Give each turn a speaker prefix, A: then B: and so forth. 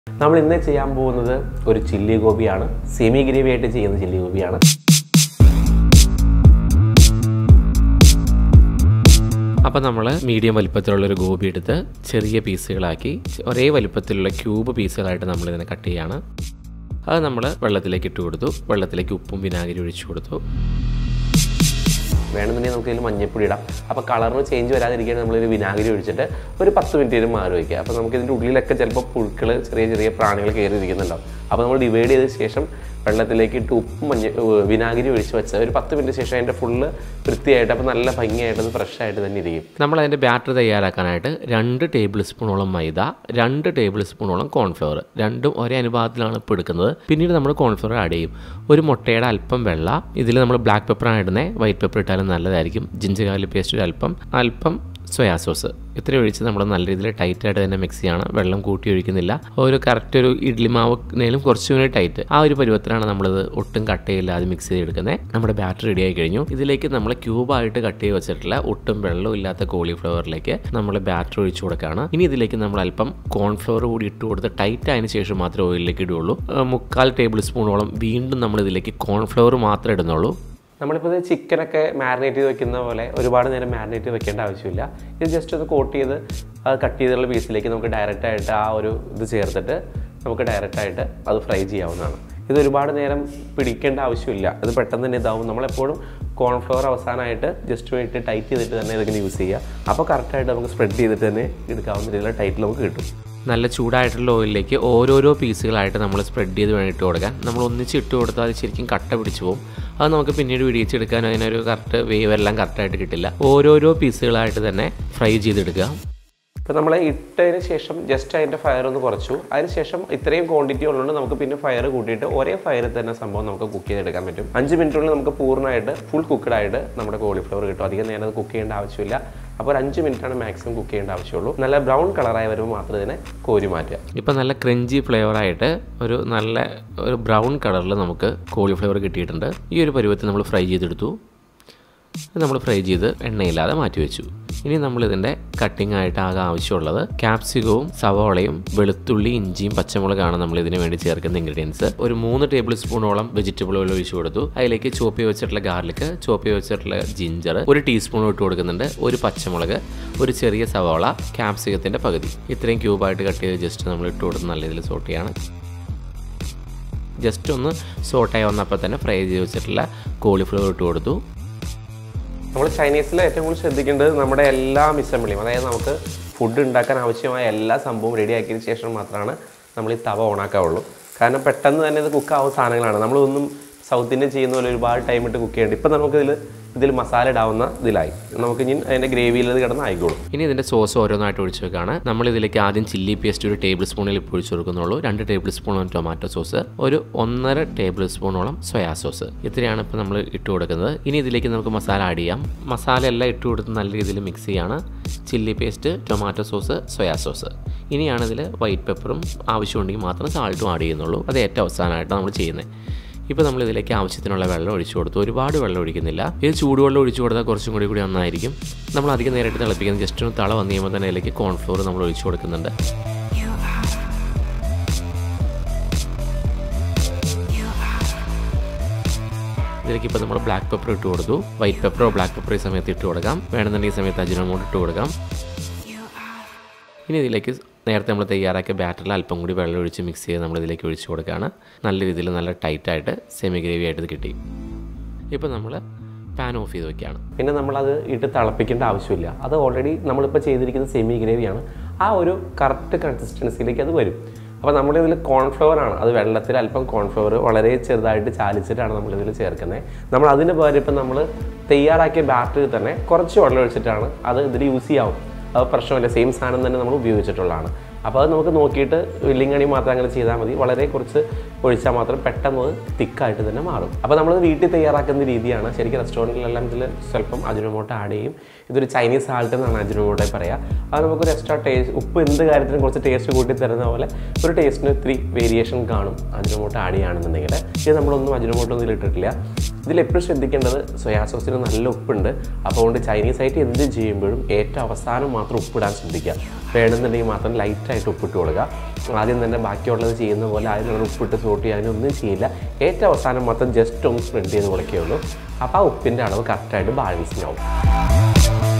A: നമ്മൾ ഇന്ന് ചെയ്യാൻ പോകുന്നത് ഒരു ചില്ലി ഗോപിയാണ്. സെമി ഗ്രേവി ആയിട്ട് ചെയ്യുന്ന ചില്ലി ഗോപിയാണ്. അപ്പോൾ നമ്മൾ മീഡിയം വലിപ്പത്തിലുള്ളൊരു ഗോപി എടുത്ത് ചെറിയ പീസുകളാക്കി ഒരേ വലിപ്പത്തിലുള്ള ക്യൂബ് പീസുകളായിട്ട് നമ്മളിതിനെ കട്ട് ചെയ്യുകയാണ്. അത് നമ്മൾ വെള്ളത്തിലേക്ക് ഇട്ട് കൊടുത്തു. വെള്ളത്തിലേക്ക് ഉപ്പും വിനാഗിരി ഒഴിച്ചു കൊടുത്തു. വേണമെന്നുണ്ടെങ്കിൽ നമുക്ക് ഇതിൽ മഞ്ഞപ്പൊടി ഇടാം. അപ്പോൾ കളറിന് ചേഞ്ച് വരാതിരിക്കാൻ നമ്മളൊരു വിനാഗിരി ഒഴിച്ചിട്ട് ഒരു 10 മിനിറ്റ് മാറി വയ്ക്കുക. അപ്പോൾ നമുക്ക് ഇതിൻ്റെ ഉള്ളിലൊക്കെ ചിലപ്പോൾ പുഴുക്കൾ ചെറിയ ചെറിയ പ്രാണികൾ കയറിയിരിക്കുന്നുണ്ടാവും. അപ്പോൾ നമ്മൾ ഡിവൈഡ് ചെയ്ത ശേഷം വെള്ളത്തിലേക്ക് ഇട്ട് ഉപ്പും വിനാഗിരി ഒഴിച്ച് വെച്ച് ഒരു 10 മിനിറ്റ് ശേഷം അതിൻ്റെ ഫുള്ള് വൃത്തിയായിട്ട് അപ്പോൾ നല്ല ഭംഗിയായിട്ട് അത് ഫ്രഷായിട്ട് തന്നെ ഇരിക്കും. നമ്മളതിൻ്റെ ബാറ്റർ തയ്യാറാക്കാനായിട്ട് 2 ടേബിൾ സ്പൂണോളം മൈദ, 2 ടേബിൾ സ്പൂണോളം കോൺഫ്ലവർ, രണ്ടും ഒരേ അനുപാതത്തിലാണ് ഇപ്പോൾ എടുക്കുന്നത്. പിന്നീട് നമ്മൾ കോൺഫ്ലവർ ആഡ് ചെയ്യും. ഒരു മുട്ടയുടെ അല്പം വെള്ള, ഇതിൽ നമ്മൾ ബ്ലാക്ക് പെപ്പറാണ് ഇടുന്നത്. വൈറ്റ് പെപ്പർ ഇട്ടാലും നല്ലതായിരിക്കും. ജിഞ്ചർ ഗാർലിക് പേസ്റ്റ് ഒരു അല്പം സോയാ സോസ് ഇത്രയും ഒഴിച്ച് നമ്മൾ നല്ല രീതിയിൽ ടൈറ്റായിട്ട് തന്നെ മിക്സ് ചെയ്യണം. വെള്ളം കൂട്ടി ഒഴിക്കുന്നില്ല. ഒരു കറക്റ്റ് ഒരു ഇഡ്ലി മാവിനേലും കുറച്ചുകൂടി ടൈറ്റ് ആ ഒരു പരുവത്തിലാണ് നമ്മളിത് ഒട്ടും കട്ട് ചെയ്യില്ലാതെ മിക്സ് ചെയ്തെടുക്കുന്നത്. നമ്മുടെ ബാറ്റർ റെഡി ആയി കഴിഞ്ഞു. ഇതിലേക്ക് നമ്മൾ ക്യൂബായിട്ട് കട്ട് ചെയ്ത് വെച്ചിട്ടുള്ള ഒട്ടും വെള്ളം ഇല്ലാത്ത കോളിഫ്ലവറിലേക്ക് നമ്മൾ ബാറ്റർ ഒഴിച്ചു കൊടുക്കുകയാണ്. ഇനി ഇതിലേക്ക് നമ്മൾ അല്പം കോൺഫ്ലവർ കൂടി ഇട്ട് കൊടുത്ത് ടൈറ്റ് ആയതിനു ശേഷം മാത്രമേ ഓയിലിലേക്ക് ഇടുകയുള്ളൂ. 3/4 ടേബിൾ സ്പൂണോളം വീണ്ടും നമ്മൾ ഇതിലേക്ക് കോൺഫ്ലവർ മാത്രമേ ഇടുന്നുള്ളൂ. നമ്മളിപ്പോൾ ഇത് ചിക്കനൊക്കെ മാരിനേറ്റ് ചെയ്ത് വെക്കുന്ന പോലെ ഒരുപാട് നേരം മാരിനേറ്റ് ചെയ്ത് വെക്കേണ്ട ആവശ്യമില്ല. ഇത് ജസ്റ്റ് ഒന്ന് കോട്ട് ചെയ്ത് അത് കട്ട് ചെയ്തുള്ള പീസിലേക്ക് നമുക്ക് ഡയറക്റ്റായിട്ട് ആ ഒരു ഇത് ചേർത്തിട്ട് നമുക്ക് ഡയറക്റ്റായിട്ട് അത് ഫ്രൈ ചെയ്യാവുന്നതാണ്. ഇത് ഒരുപാട് നേരം പിടിക്കേണ്ട ആവശ്യമില്ല. ഇത് പെട്ടെന്ന് തന്നെ ഇതാവും. നമ്മളെപ്പോഴും കോൺഫ്ലവർ അവസാനമായിട്ട് ജസ്റ്റ് വേണ്ടിയിട്ട് ടൈറ്റ് ചെയ്തിട്ട് തന്നെ ഇതിങ്ങനെ യൂസ് ചെയ്യുക. അപ്പോൾ കറക്റ്റായിട്ട് നമുക്ക് സ്പ്രെഡ് ചെയ്തിട്ട് തന്നെ എടുക്കാവുന്ന രീതിയിലുള്ള ടൈറ്റിൽ നമുക്ക് കിട്ടും. നല്ല ചൂടായിട്ടുള്ള ഓയിലിലേക്ക് ഓരോരോ പീസുകളായിട്ട് നമ്മൾ സ്പ്രെഡ് ചെയ്ത് വേണം ഇട്ട് കൊടുക്കാൻ. നമ്മൾ ഒന്നിച്ച് ഇട്ട് കൊടുത്താൽ അത് ശരിക്കും കട്ട പിടിച്ചു പോകും. അത് നമുക്ക് പിന്നീട് വിടിയിച്ചെടുക്കാൻ അതിനൊരു കറക്റ്റ് വേവെല്ലാം കറക്റ്റായിട്ട് കിട്ടില്ല. ഓരോരോ പീസുകളായിട്ട് തന്നെ ഫ്രൈ ചെയ്തെടുക്കുക. ഇപ്പോൾ നമ്മൾ ഇട്ടതിന് ശേഷം ജസ്റ്റ് അതിൻ്റെ ഫയർ ഒന്ന് കുറച്ചു. അതിനുശേഷം ഇത്രയും ക്വാണ്ടിറ്റി ഉള്ളതുകൊണ്ട് നമുക്ക് പിന്നെ ഫയർ കൂട്ടിയിട്ട് ഒരേ ഫയറിൽ തന്നെ സംഭവം നമുക്ക് കുക്ക് ചെയ്തെടുക്കാൻ പറ്റും. 5 മിനിറ്റുള്ളിൽ നമുക്ക് പൂർണ്ണമായിട്ട് ഫുൾ കുക്കഡായിട്ട് നമ്മുടെ കോളിഫ്ലവർ കിട്ടും. അധികം നേരം അത് കുക്ക് ചെയ്യേണ്ട ആവശ്യമില്ല. അപ്പോൾ ഒരു 5 മിനിറ്റാണ് മാക്സിമം കുക്ക് ചെയ്യേണ്ട ആവശ്യമുള്ളൂ. നല്ല ബ്രൗൺ കളറായി വരുമ്പോൾ മാത്രം ഇതിനെ കോരി മാറ്റുക. ഇപ്പോൾ നല്ല ക്രഞ്ചി ഫ്ലേവറായിട്ട് ഒരു ബ്രൗൺ കളറിൽ നമുക്ക് കോളിഫ്ലവർ കിട്ടിയിട്ടുണ്ട്. ഈ ഒരു പരുവത്തിൽ നമ്മൾ ഫ്രൈ ചെയ്തെടുത്തു. നമ്മൾ ഫ്രൈ ചെയ്ത് എണ്ണയില്ലാതെ മാറ്റി വെച്ചു. ഇനി നമ്മളിതിൻ്റെ കട്ടിംഗ് ആയിട്ട് ആകെ ആവശ്യമുള്ളത് ക്യാപ്സിക്കവും സവോളയും വെളുത്തുള്ളി ഇഞ്ചിയും പച്ചമുളകാണ് നമ്മൾ ഇതിന് വേണ്ടി ചേർക്കുന്ന ഇൻഗ്രീഡിയൻസ്. ഒരു 3 ടേബിൾ സ്പൂണോളം വെജിറ്റബിൾ ഓയിൽ ഒഴിച്ചു കൊടുത്തു. അതിലേക്ക് ചോപ്പ് ചെയ്ത് വെച്ചിട്ടുള്ള ഗാർലിക്, ചോപ്പ് ചെയ്ത് വെച്ചിട്ടുള്ള ജിഞ്ചർ 1 ടീസ്പൂൺ ഇട്ട് കൊടുക്കുന്നുണ്ട്. ഒരു പച്ചമുളക്, ഒരു ചെറിയ സവോള, ക്യാപ്സിക്കത്തിൻ്റെ പകുതി ഇത്രയും ക്യൂബായിട്ട് കട്ട് ചെയ്ത് ജസ്റ്റ് നമ്മൾ ഇട്ട് കൊടുത്ത് നല്ല രീതിയിൽ സോട്ട് ചെയ്യണം. ജസ്റ്റ് ഒന്ന് സോട്ടായി വന്നപ്പോൾ തന്നെ ഫ്രൈ ചെയ്ത് വെച്ചിട്ടുള്ള കോളിഫ്ലവർ ഇട്ട് കൊടുത്തു. നമ്മൾ ചൈനീസിൽ ഏറ്റവും കൂടുതൽ ശ്രദ്ധിക്കേണ്ടത് നമ്മുടെ എല്ലാ അസംബ്ലിയും, അതായത് നമുക്ക് ഫുഡ് ഉണ്ടാക്കാൻ ആവശ്യമായ എല്ലാ സംഭവവും റെഡിയാക്കിയതിന് ശേഷം മാത്രമാണ് നമ്മൾ ഈ തവ ഓണാക്കാവുള്ളൂ. കാരണം പെട്ടെന്ന് തന്നെ ഇത് കുക്കാവുന്ന സാധനങ്ങളാണ്. നമ്മളൊന്നും സൗത്ത് ഇന്ത്യൻ ചെയ്യുന്ന പോലെ ഒരുപാട് ടൈം ഇട്ട് കുക്ക് ചെയ്യേണ്ട. ഇപ്പം നമുക്കിതിൽ മസാല ഇടാവുന്ന ഇതിലായി. നമുക്ക് ഇനി അതിൻ്റെ ഗ്രേവിയിൽ ഇത് കിടന്ന് ആയിക്കോളും. ഇനി ഇതിൻ്റെ സോസ് ഓരോന്നായിട്ട് ഒഴിച്ച് വെക്കാണ്. നമ്മളിതിലേക്ക് ആദ്യം ചില്ലി പേസ്റ്റ് 1 ടേബിൾ സ്പൂണിൽ ഇപ്പോൾ ഒഴിച്ച് കൊടുക്കുന്നുള്ളൂ. 2 ടേബിൾ സ്പൂണോളം ടൊമാറ്റോ സോസ്, ഒരു 1.5 ടേബിൾ സ്പൂണോളം സോയാ സോസ് ഇത്രയാണ് ഇപ്പോൾ നമ്മൾ ഇട്ട് കൊടുക്കുന്നത്. ഇനി ഇതിലേക്ക് നമുക്ക് മസാല ആഡ് ചെയ്യാം. മസാല എല്ലാം ഇട്ട് കൊടുത്ത് നല്ല രീതിയിൽ മിക്സ് ചെയ്യാണ്. Chilli paste, tomato sauce, soya sauce. ഇനിയാണ് ഇതിൽ വൈറ്റ് പെപ്പറും ആവശ്യമുണ്ടെങ്കിൽ മാത്രം സാൾട്ടും ആഡ് ചെയ്യുന്നുള്ളൂ. അത് ഏറ്റവും അവസാനമായിട്ടാണ് നമ്മൾ ചെയ്യുന്നത്. ഇപ്പോൾ നമ്മൾ ഇതിലേക്ക് ആവശ്യത്തിനുള്ള വെള്ളം ഒഴിച്ചു കൊടുത്തു. ഒരുപാട് വെള്ളം ഒഴിക്കുന്നില്ല. ഇത് ചൂടുവെള്ളം ഒഴിച്ചു കൊടുത്താൽ കുറച്ചും കൂടി നന്നായിരിക്കും. നമ്മൾ അധികം നേരിട്ട് തിളപ്പിക്കുന്നത് ജസ്റ്റ് ഒന്ന് തള വന്നു കഴിയുമ്പോൾ തന്നെ ഇതിലേക്ക് കോൺഫ്ലോർ നമ്മൾ ഒഴിച്ചു കൊടുക്കുന്നുണ്ട്. ഇതിലേക്ക് ഇപ്പോൾ നമ്മൾ ബ്ലാക്ക് പെപ്പർ ഇട്ട് കൊടുത്തു. വൈറ്റ് പെപ്പറോ ബ്ലാക്ക് പെപ്പറോ ഈ സമയത്ത് ഇട്ട് കൊടുക്കാം. വേണമെന്നുണ്ടെങ്കിൽ ഈ സമയത്ത് അജിനോമോട്ടോ ഇട്ട് കൊടുക്കാം. ഇനി ഇതിലേക്ക് നേരത്തെ നമ്മൾ തയ്യാറാക്കിയ ബാറ്ററിൽ അല്പം കൂടി വെള്ളം ഒഴിച്ച് മിക്സ് ചെയ്ത് നമ്മളിതിലേക്ക് ഒഴിച്ച് കൊടുക്കുകയാണ്. നല്ല രീതിയിൽ നല്ല ടൈറ്റായിട്ട് സെമി ഗ്രേവി ആയിട്ട് ഇത് കിട്ടി. ഇപ്പോൾ നമ്മൾ പാൻ ഓഫ് ചെയ്ത് വയ്ക്കുകയാണ്. പിന്നെ നമ്മളത് ഇട്ട് തിളപ്പിക്കേണ്ട ആവശ്യമില്ല. അത് ഓൾറെഡി നമ്മളിപ്പോൾ ചെയ്തിരിക്കുന്ന സെമി ഗ്രേവിയാണ്. ആ ഒരു കറക്റ്റ് കൺസിസ്റ്റൻസിയിലേക്ക് അത് വരും. അപ്പോൾ നമ്മളിതിൽ കോൺഫ്ലവറാണ്, അത് വെള്ളത്തിൽ അല്പം കോൺഫ്ലവർ വളരെ ചെറുതായിട്ട് ചാലിച്ചിട്ടാണ് നമ്മളിതിൽ ചേർക്കുന്നത്. നമ്മൾ അതിന് പകരം ഇപ്പം നമ്മൾ തയ്യാറാക്കിയ ബാറ്ററിൽ തന്നെ കുറച്ച് വെള്ളം ഒഴിച്ചിട്ടാണ് അത് ഇതിൽ യൂസ് ചെയ്യാവും. അത് പ്രശ്നമില്ല. സെയിം സാധനം തന്നെ നമ്മൾ ഉപയോഗിച്ചിട്ടുള്ളതാണ്. അപ്പോൾ അത് നമുക്ക് നോക്കിയിട്ട് വില്ലിങ്ങണി മാത്രം അങ്ങനെ ചെയ്താൽ മതി. വളരെ കുറച്ച് ഒഴിച്ചാൽ മാത്രം പെട്ടെന്ന് തിക്കായിട്ട് തന്നെ മാറും. അപ്പോൾ നമ്മൾ വീട്ടിൽ തയ്യാറാക്കുന്ന രീതിയാണ്. ശരിക്കും റെസ്റ്റോറൻറ്റിലെല്ലാം ഇതിൽ സ്വല്പം അജിനോമോട്ടോ ആഡ് ചെയ്യും. ഇതൊരു ചൈനീസ് സാൾട്ട് എന്നാണ് അജിനോമോട്ടോ പറയുക. അത് നമുക്കൊരു എക്സ്ട്രാ ടേസ്റ്റ്, ഉപ്പ് എന്ത് കാര്യത്തിനും കുറച്ച് ടേസ്റ്റ് കൂട്ടി തരുന്ന പോലെ ഒരു ടേസ്റ്റിന് 3 വേരിയേഷൻ കാണും അജിനോമോട്ടോ ആഡ് ചെയ്യുകയാണെന്നുണ്ടെങ്കിൽ. ഇത് നമ്മളൊന്നും അജിനോമോട്ടോ ഒന്നും ഇട്ടിട്ടില്ല. ഇതിലെപ്പോഴും ശ്രദ്ധിക്കേണ്ടത് സോയാ സോസിന് നല്ല ഉപ്പുണ്ട്. അപ്പോൾ അതുകൊണ്ട് ചൈനീസ് ആയിട്ട് എന്ത് ചെയ്യുമ്പോഴും ഏറ്റവും അവസാനം മാത്രം ഉപ്പിടാൻ ശ്രദ്ധിക്കുക. വേണമെന്നുണ്ടെങ്കിൽ മാത്രം ലൈറ്റായിട്ട് ഉപ്പിട്ട് കൊടുക്കുക. ആദ്യം തന്നെ ബാക്കിയുള്ളത് ചെയ്യുന്ന പോലെ ആദ്യം നമ്മൾ ഉപ്പിട്ട് സോട്ട് ചെയ്യാനൊന്നും ചെയ്യില്ല. ഏറ്റവും അവസാനം മൊത്തം ജസ്റ്റ് ഒന്ന് സ്പ്രെഡ് ചെയ്ത് കൊടുക്കുകയുള്ളൂ. അപ്പോൾ ആ ഉപ്പിൻ്റെ അളവ് കറക്റ്റായിട്ട് ബാലൻസിങ് ആവും.